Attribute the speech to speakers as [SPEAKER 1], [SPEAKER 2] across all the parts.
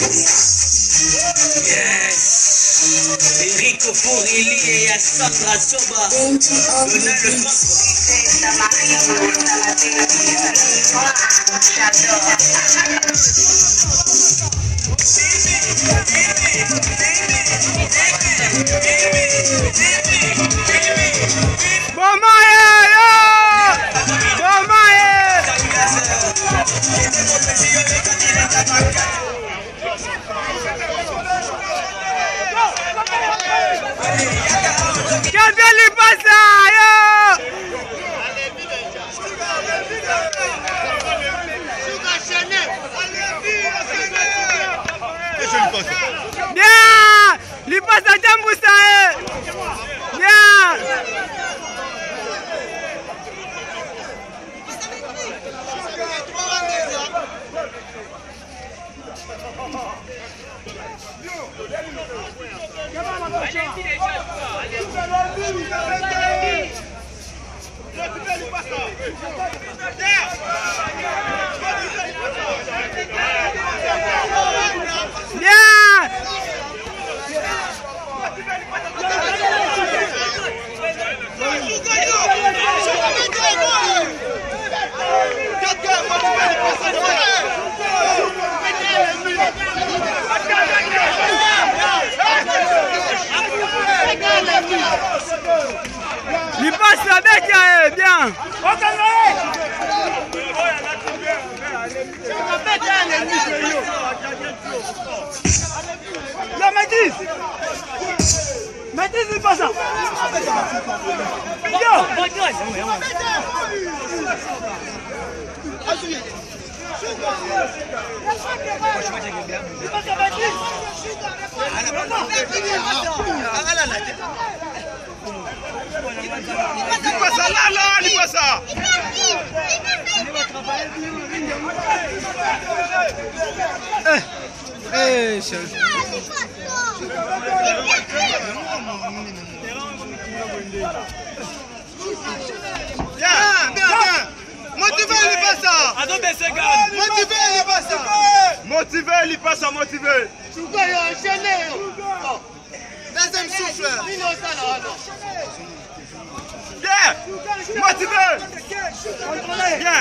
[SPEAKER 1] Yes. Enrico Forilli et Sandra Soba. Donnez le
[SPEAKER 2] Il passe avec bien. La Mathis, il passe ça. Motivé. Deuxième souffle. Bien. Motivé. Bien.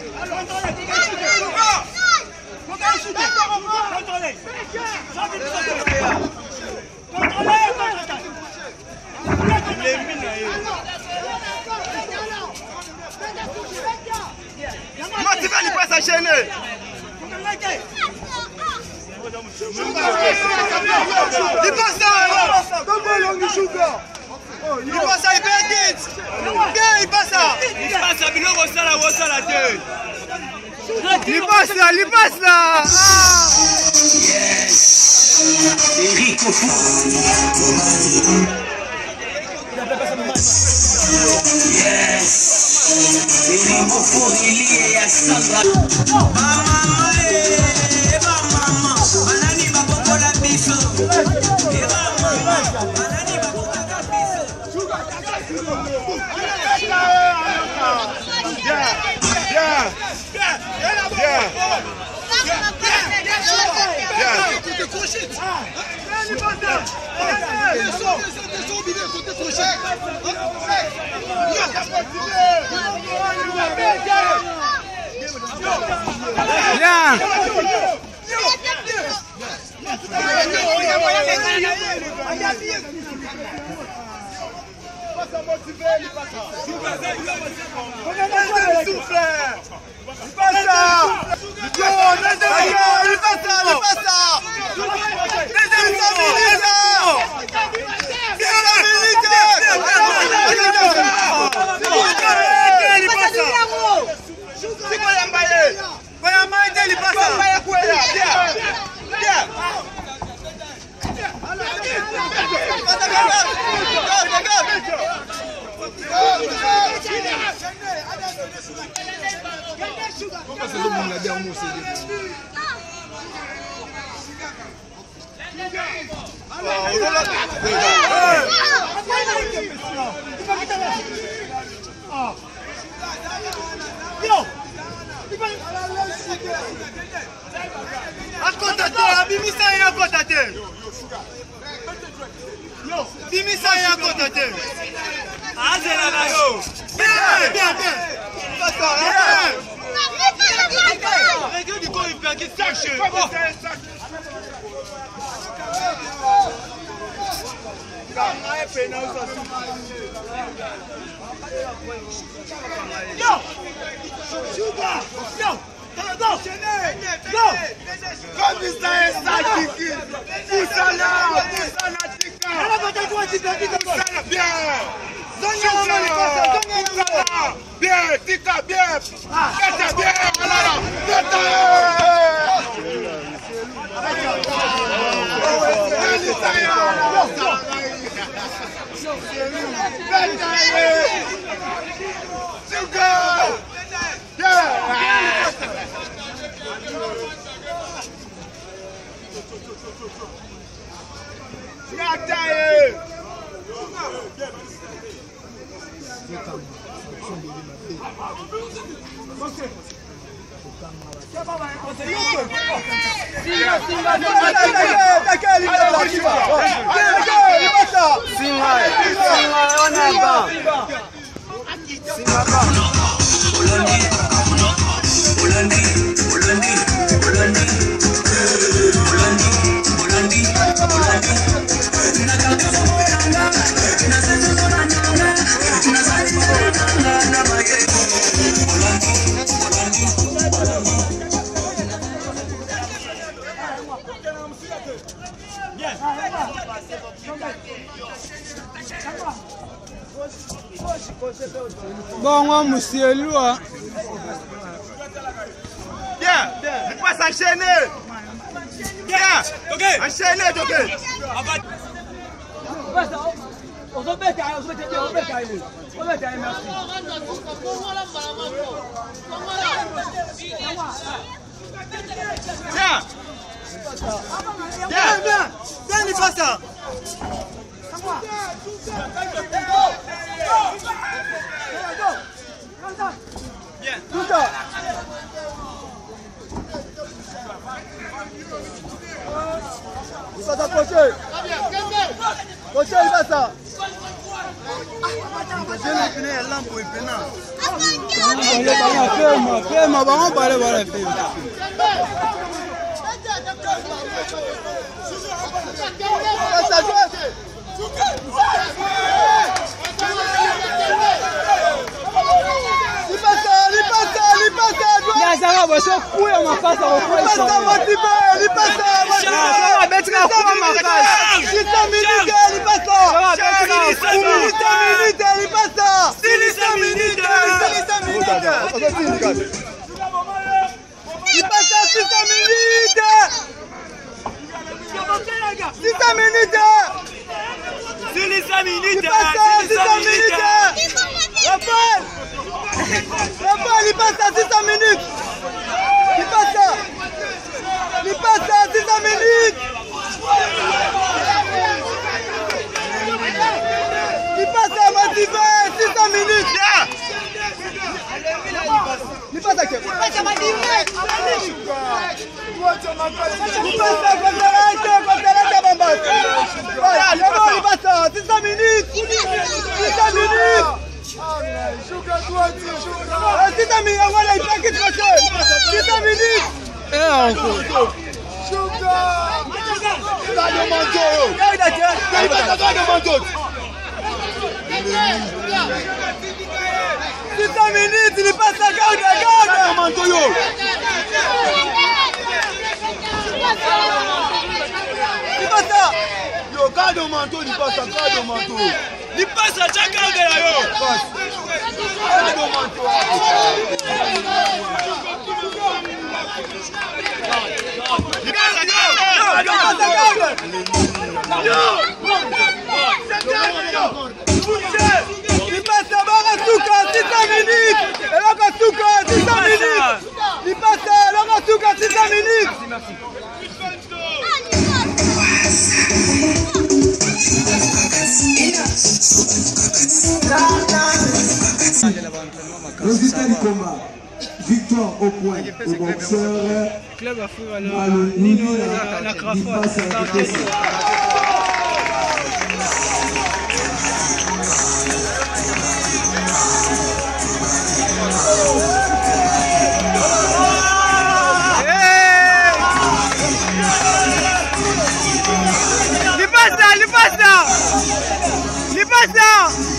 [SPEAKER 2] Motivé, il passe à gêner. Il passe à il passe à Iberdit. Bien, il passe à Bilongo Sala Wosala 2. Il passe là.
[SPEAKER 1] Yes. Enrico Yes. Enrico Forilli et Sandra.
[SPEAKER 2] Bimisa ya kota te. Bimisa ya kota te. Azela na yo. Bien. Regarde comment il perd qui sache.
[SPEAKER 3] Bien, tika, bien. Kata, bien.
[SPEAKER 4] Bon, monsieur Loua.
[SPEAKER 2] Bien, il passe enchaîner. Bien, ok. Enchaîner, ok.
[SPEAKER 4] On se met carré,
[SPEAKER 2] Bien, il passe ça. Bien.
[SPEAKER 4] Tout ça. Il va s'approcher. Prochain, il va ça.
[SPEAKER 5] Résultat du combat. Victoire au point au boxeur.
[SPEAKER 4] Club à fou alors. Nino la Crawford.
[SPEAKER 2] Li passa!